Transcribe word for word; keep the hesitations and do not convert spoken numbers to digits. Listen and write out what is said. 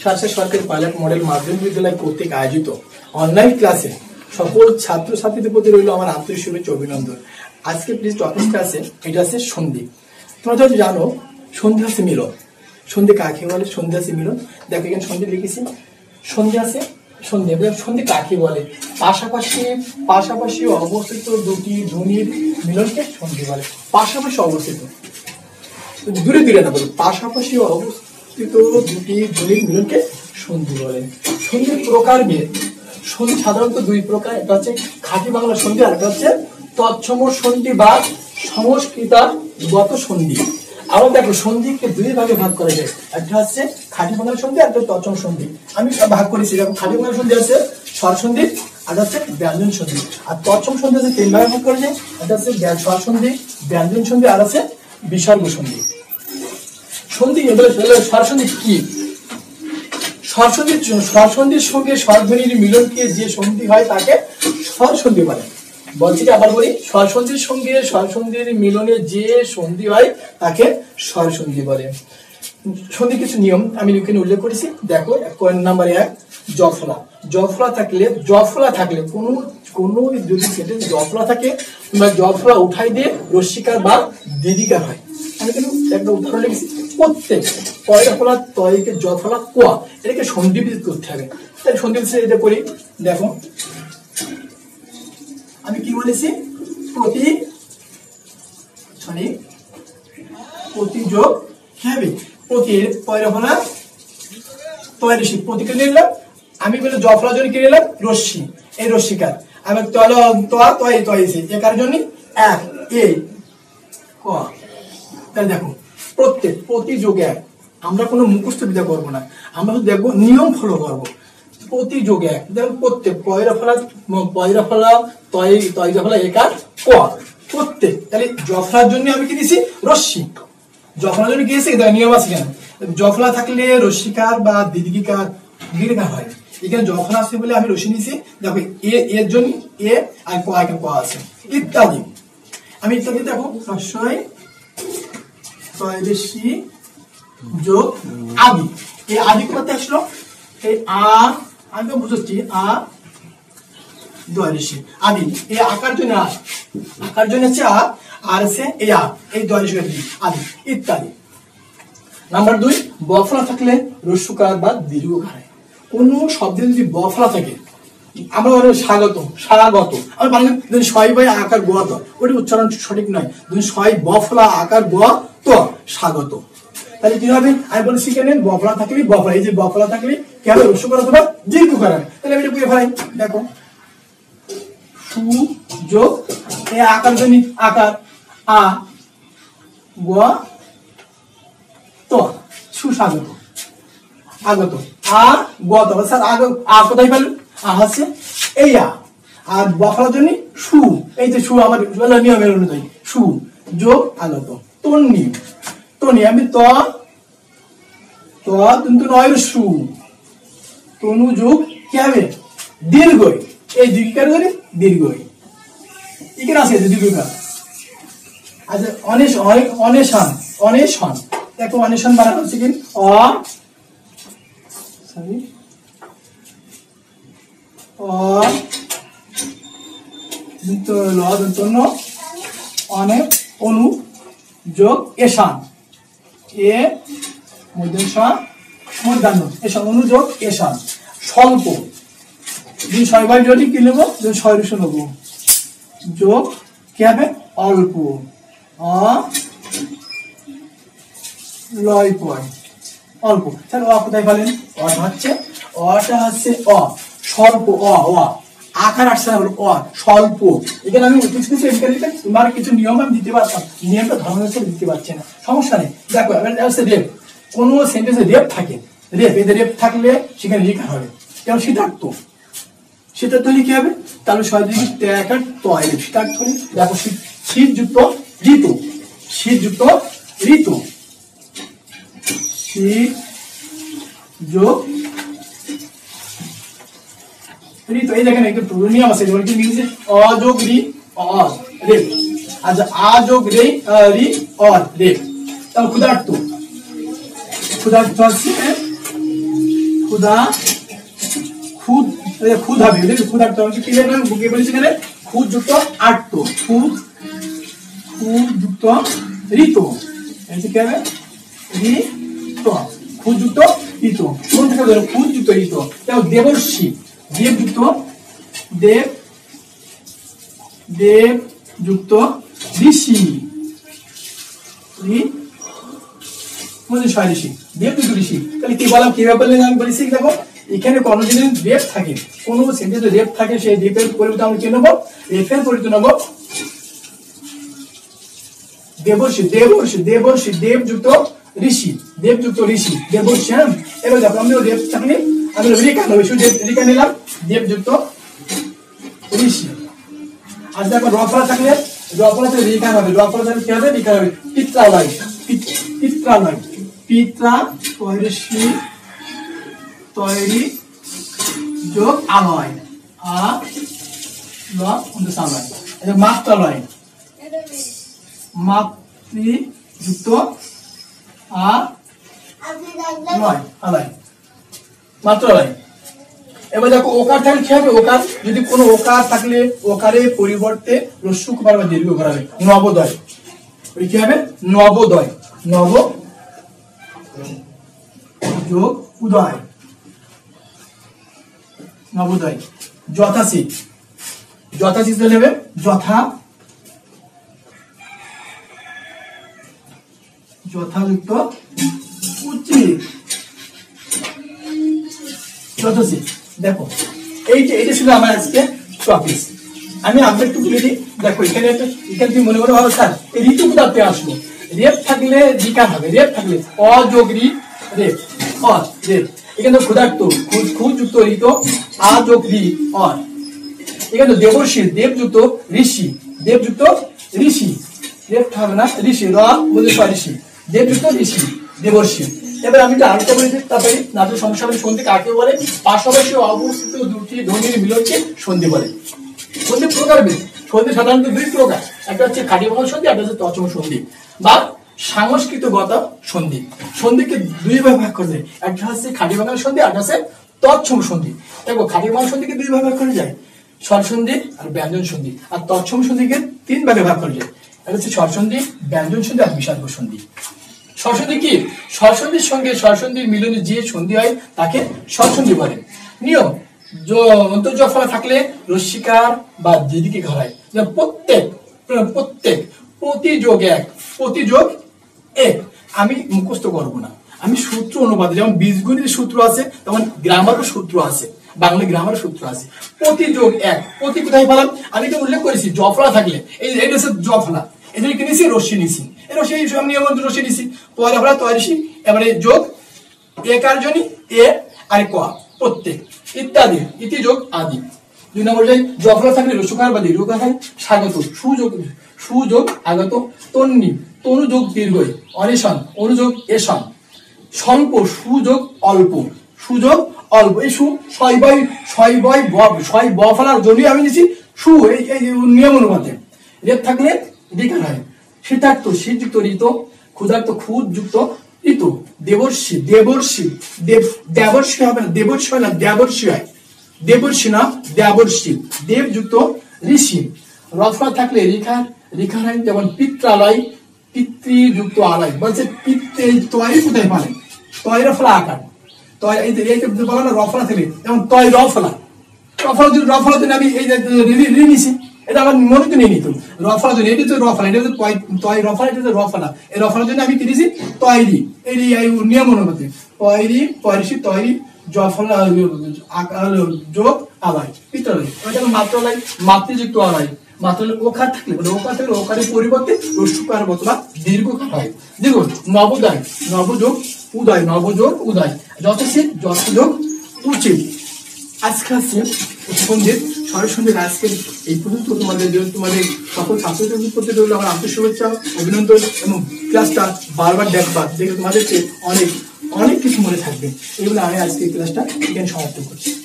শাসা সরকারি pilot model মাধ্যমিক বিদ্যালয় কর্তৃক আয়োজিত অনলাইন ক্লাসে সকল ছাত্রছাত্রীদের প্রতি রইল আমার আন্তরিক শুভেচ্ছা অভিনন্দন। আজকে প্লিজ টপিক ক্লাসে এটা আছে সন্ধি। তোমরা তো জানো সন্ধি আছে মিলন। সন্ধি কাকে বলে? সন্ধি আছে মিলন। দেখো এখানে সন্ধি লিখেছি, সন্ধি আছে সন্ধি। সন্ধি কাকে বলে? পাশাপাশি পাশাপাশি অবস্থিত দুটি ধ্বনির মিলনকে সন্ধি বলে। পাশাপাশি অবস্থিত, দূরে দূরে না বলে, পাশাপাশি অবস্থিত দুটি ধ্বনির মিলনকে সন্ধি বলে। সন্ধির প্রকার ভেদ। সন্ধি সাধারণত দুই প্রকার, একটা হচ্ছে খাঁটি বাংলা সন্ধি আর একটা হচ্ছে তৎসম সন্ধি বা সংস্কৃতগত সন্ধি। আবার দেখো সন্ধিকে দুই ভাগে ভাগ করা যায়, একটা হচ্ছে খাঁটি বাংলা সন্ধি আর একটা তৎসম সন্ধি। আমি ভাগ করেছি, দেখো খাঁটি বাংলা সন্ধি আছে স্বর সন্ধি, আর হচ্ছে ব্যঞ্জন সন্ধি। আর তৎসম সন্ধি আছে তিন ভাগে ভাগ করা যায়, একটা হচ্ছে স্বর সন্ধি, ব্যঞ্জন সন্ধি আর আছে বিসর্গ সন্ধি। সন্ধি স্বর সন্ধি কি? স্বর সন্ধির স্বর সন্ধির সঙ্গে স্বরধ্বনির মিলনকে যে সন্ধি হয় তাকে স্বর সন্ধি বলে। বলছি আবার বলি, স্বর সন্ধির সঙ্গে স্বর সন্ধির মিলনে যে সন্ধি হয় তাকে স্বর সন্ধি বলে। সন্ধি কিছু নিয়ম আমি এখানে উল্লেখ করেছি। দেখো নাম্বার এক, জফলা। জফলা থাকলে জফলা থাকলে কোন কোন যদি সেন্টেন্স জফলা থাকে বা জফলা উঠাই দিয়ে রস্যিকার বা দীর্ঘিকার হয়। আমি কিন্তু একটা উদাহরণ লিখেছি, প্রত্যেক পয়লা ফলা তয়কে জফলা কোয়া এটাকে সন্ধিবিচ্ছেদ করতে হবে। তাই সন্ধিবিচ্ছেদ এটা করি। দেখো আমি কি বলেছি, প্রতি সরি প্রতি যোগ কি হবে? প্রতি পয়লা ফলা তয় ঋষি প্রতিকে নিলাম, আমি বলে জফলা জন্য কি নিলাম? রশ্মি, এই রশ্মিকার। আমি তল তয় তয়েছি একার জন্য এক এ ক। তাহলে দেখো প্রত্যেক প্রতি যোগে এক, আমরা কোনো মুখস্থ বিদ্যা করবো না, আমরা দেখবো নিয়ম ফলো করবো। প্রতি যোগে এক, দেখো প্রত্যেক পয়রা ফলা পয়রা ফলা তয় তয়রা ফলা একার ক প্রত্যেক। তাহলে জফলার জন্য আমি কি দিছি? রশ্মি। জফলার জন্য কি দিয়েছি? নিয়ম আছে কেন? জফলা থাকলে রশ্মিকার বা দীর্ঘিকার দীর্ঘিকার হয়। এখানে জফলা আছে বলে আমি রশ্মি নিয়েছি। দেখো এ এর জন্য এ আর ক এখানে ক আছে ইত্যাদি। আমি ইত্যাদি দেখো রস্বই তয়দেশি যোগ আদি। এই আদি করতে আসলো এই আ, আমি তো বুঝছি আ দয়দেশি আদি। এই আকার জন্য আ, আকার জন্য হচ্ছে আ, আর আছে এই আ, এই দয়দেশি আদি ইত্যাদি। নাম্বার দুই, বফলা থাকলে রস্যকার বা দীর্ঘকার। কোন শব্দে যদি বফলা থাকে, আমরা স্বাগত স্বাগত আমরা বাংলা ছয় বাই আকার গোয়া তো ওটি উচ্চারণ সঠিক নয়, ছয় বফলা আকার গোয়া তো স্বাগত। তাহলে কি হবে? আমি বলেছি কেন বফলা থাকলে বফলা, এই যে বফলা থাকলে কি হবে? রস্যকার অথবা দীর্ঘকার। তাহলে আমি এটা বুঝে ফেলাই। দেখো সু যোগ এই আকার জন্য আকার আ গোয়া তো সুস্বাগত আগত আ গত। স্যার আগ আ কোথায় পেলেন? আ হচ্ছে এই আ, আর বফলার জন্য সু, এই যে সু আমার নিয়মের অনুযায়ী সু যোগ আগত তন্নি তনি। আমি ত ত কিন্তু নয় সু তনু যোগ কি হবে? দীর্ঘই, এই দীর্ঘিকার ধরে দীর্ঘই এখানে আছে দীর্ঘিকার। আচ্ছা অনেশ অনেশন অনেশন দেখো অনেশন বানানো হচ্ছে কি অ সরি অ দন্তন্য অনেক অনু যোগ এশান এ মধ্যেশান মধ্যাহ্ন এশান অনু যোগ এশান। স্বল্প দুই ছয় বাই যদি কি নেবো? ছয় রুশো নেবো যোগ কি হবে? অল্প অ লয় পয় অল্প। তাহলে অ কোথায় পেলেন? অটা হচ্ছে অটা হচ্ছে অ স্বল্প অ অ আকার আসছে না অ স্বল্প। এখানে আমি কিছু কিছু তোমার কিছু নিয়ম আমি দিতে পারতাম, নিয়মটা ধর্ম হিসেবে দিতে পারছি না, সমস্যা নেই। দেখো এবার রেপ, কোন সেন্টেন্সে রেপ থাকে, রেপ এদের রেপ থাকলে সেখানে লেখা হবে। যেমন শীতার্থ, শীতার্থ হলে কি হবে? তাহলে ছয় দিকে ত্যাগ তয় শীতার্থ হলে দেখো শীতযুক্ত ঋতু, শীতযুক্ত ঋতু শীত যোগ ঋতু। এই দেখেন একটু নিয়ম আছে, যেমন কি মিলছে অযোগ রি অ রে, আচ্ছা আযোগ রে রি অ রে। তাহলে ক্ষুধার্ত, ক্ষুধার্ত হচ্ছে ক্ষুধা খুদ খুদ হবে খুদ আটতো কি লিখলাম বুকে বলেছি এখানে খুদ যুক্ত আটতো খুদ খুদ যুক্ত ঋত এই কি হবে ঋত খুদ যুক্ত ঋত কোন থেকে ধরো খুদ যুক্ত ঋত তাও দেবর্ষি দেব যুক্ত দেব দেব যুক্ত ঋষি মনে ছয় ঋষি দেব যুক্ত ঋষি তাহলে কি বললাম কিভাবে বললেন আমি বলেছি দেখো এখানে কোন যদি রেপ থাকে কোন সেন্টেন্সে রেপ থাকে সেই রেপের পরিবর্তে আমরা কি নেব রেফের পরিবর্তে নেব দেবর্ষি দেবর্ষি দেবর্ষি দেব যুক্ত ঋষি দেব যুক্ত ঋষি দেবর্ষি হ্যাঁ এবার দেখো আমি রেপ থাকলে আমি রিকা নেব শুধু রিকা নিলাম দেব যুক্ত ঋষি আর দেখো রফলা থাকলে রফলাতে রিকা হবে রফলা থাকলে কি হবে রিকা হবে পিত্রালয় পিত্রালয় পিত্রা ঋষি তৈরি যোগ আলয় আ ল সালয় এটা মাত্রালয় মাতৃ যুক্ত আ লয় আলয় মাত্রালয় এবার দেখো ওকার থাকলে কি হবে ওকার যদি কোনো ওকার থাকলে ওকারের পরিবর্তে রস্যু কুমার বা দীর্ঘ করা হবে নবোদয় ওই কি হবে নবোদয় নব যোগ উদয় নবোদয় যথাশীত যথাশীত নেবে যথা যথাযুক্ত উচিত যথাশীত দেখো এই যে এটা ছিল আমার আজকে টপিক আমি আপনার একটু বলে দিই দেখো এখানে এখানে তুমি মনে করো স্যার এই ঋতু কোথাতে আসলো রেপ থাকলে রিকার হবে রেপ থাকলে অযোগ রি রেপ অ রেপ এখানে ক্ষুধার্ত খুদ যুক্ত ঋত আ যোগ রি অর এখানে দেবর্ষি দেবযুক্ত ঋষি দেবযুক্ত ঋষি রেপ হবে না ঋষি র বলে ঋষি দেবযুক্ত ঋষি দেবর্ষি এবার আমি একটু আলোচনা করেছি তারপরে নাটক সমস্যা সন্ধি কাকে বলে পাশাপাশি অবস্থিত দুটি ধ্বনির মিলনকে সন্ধি বলে সন্ধি প্রকার সন্ধি সাধারণত দুই প্রকার একটা হচ্ছে খাঁটিবাঙ্গাল সন্ধি একটা হচ্ছে তৎসম সন্ধি বা সংস্কৃতগত সন্ধি সন্ধিকে দুই ভাগে ভাগ করে যায় একটা হচ্ছে খাঁটিবাঙ্গাল সন্ধি আর একটা হচ্ছে তৎসম সন্ধি দেখো খাঁটিবাঙ্গাল সন্ধিকে দুই ভাগে ভাগ করে যায় স্বর সন্ধি আর ব্যঞ্জন সন্ধি আর তৎসম সন্ধিকে তিন ভাগে ভাগ করে যায় একটা হচ্ছে স্বর সন্ধি ব্যঞ্জন সন্ধি আর বিসর্গ সন্ধি স্বরসন্ধি কি স্বরসন্ধির সঙ্গে স্বরসন্ধির মিলনে যে সন্ধি হয় তাকে স্বরসন্ধি বলে নিয়ম অন্তর্জফলা থাকলে রস্যিকার বা দিদিকে ঘরায় প্রত্যেক প্রত্যেক প্রতিযোগ এক প্রতিযোগ এক আমি মুখস্থ করবো না আমি সূত্র অনুবাদে যেমন বীজগণিতের সূত্র আছে তেমন গ্রামারও সূত্র আছে বাংলা গ্রামার সূত্র আছে প্রতিযোগ এক প্রতি কোথায় পেলাম আমি তো উল্লেখ করেছি জফলা থাকলে এই এটা হচ্ছে জফলা এদের কি নিছি রশ্মি নিছি এই রশ্মি নিয়ম রশ্মি নিছি পরে আমরা তৈরি এবারে যোগ এ কার্যনি এ আর ক প্রত্যেক ইত্যাদি ইতি যোগ আদি দুই নম্বর যাই জফলা থাকলে রসুকার বা দীর্ঘকার হয় স্বাগত সুযোগ সুযোগ আগত তন্নি তনুযোগ দীর্ঘই অনিশন অনুযোগ এসন স্বল্প সুযোগ অল্প সুযোগ অল্প এই সু ছয় বয় ছয় বয় বব ছয় ব ফলার জন্যই আমি নিছি সু এই নিয়ম অনুপাতে রেপ থাকলে রিকার হয় শীতার্থ শীতযুক্ত ঋত ক্ষুধার্ত খুদ যুক্ত ঋতু দেবর্ষি দেবর্ষি দেব দেবর্ষি হবে না দেবর্ষি হয় না দেবর্ষি হয় দেবর্ষি না দেবর্ষি দেবযুক্ত ঋষি রফলা থাকলে রিখার রিখার হয় যেমন পিত্রালয় পিতৃযুক্ত আলয় বলছে পিত্রে তয় কোথায় পালে তয় রফলা আকার তয় এই বলা না রফলা থাকলে যেমন তয় রফলা রফলা যদি রফলা দিন আমি এই ঋ নিছি এটা আমার মনে তো নিয়ে নিত রফলা জন্য এটা তো রফলা এটা তয় রফলা এটা তো রফলা এই রফলার জন্য আমি কিনেছি তৈরি এই নিয়ম অনুপাতে তৈরি পরিষি তৈরি জফলা যোগ আলয় পিত্রালয় ওইটা মাত্রালয় মাতৃযুক্ত আলয় মাত্রালয় ওকার থাকলে মানে ওকার থাকলে ওকারের পরিবর্তে রস্যকার বতলা দীর্ঘকার হয় দেখুন নবোদয় নবযোগ উদয় নবযোগ উদয় যথোচিত যথযোগ উচিত আজকে আছে সন্ধ্যে সরস্বতীর আজকের এই পর্যন্ত তোমাদের তোমাদের সকল ছাত্রছাত্রীদের প্রতি রইল আমার আন্তরিক শুভেচ্ছা অভিনন্দন এবং ক্লাসটা বারবার দেখবা দেখে তোমাদেরকে অনেক অনেক কিছু মনে থাকবে এগুলো আমি আজকে ক্লাসটা এখানে সমাপ্ত করছি।